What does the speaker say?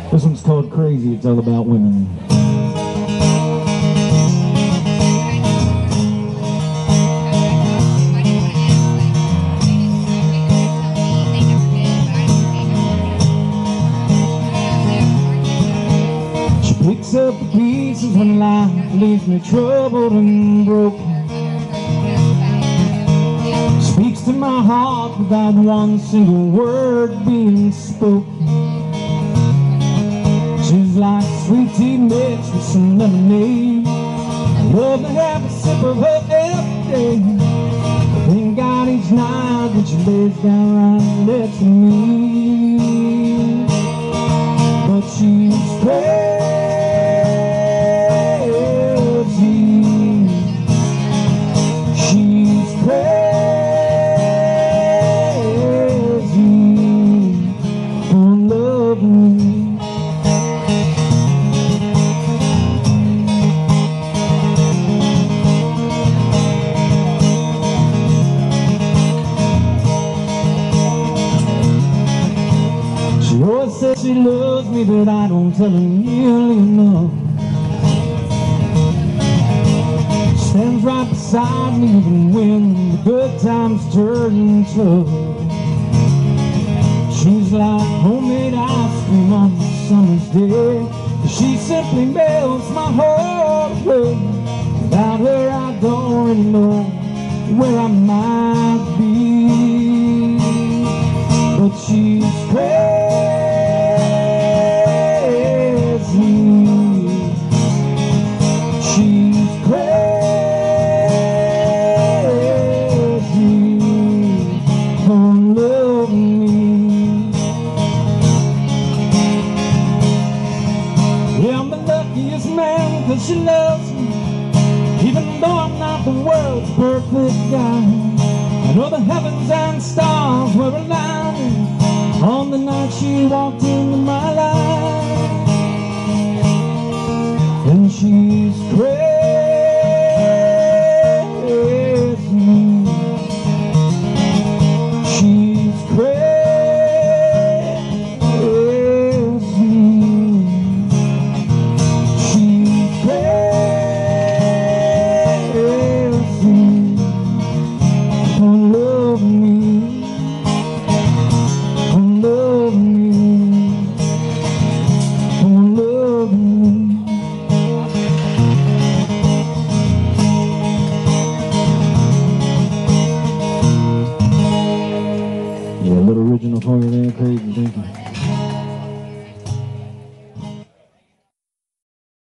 This one's called Crazy. It's all about women. She picks up the pieces when life leaves me troubled and broken. Speaks to my heart without one single word being spoken. She's like sweet tea mixed with some lemonade. I love to have a sip of her every day. Thank God each night that she lays down right next to me. But she's crazy. She's crazy. For loving me. She always says she loves me, but I don't tell her nearly enough. She stands right beside me even when the good times turn tough. She's like homemade ice cream on a summer's day. She simply melts my heart away. Without her I don't really know where I might be. But she's crazy. She's crazy for loving me. Yeah, I'm the luckiest man 'cause she loves me. Even though I'm not the world's perfect guy, I know the heavens and stars were aligning on the night she walked into my life. And she's crazy. She's crazy. She's crazy for loving me. For loving me. For loving me. Yeah, a little original for you there, Crazy. Thank you.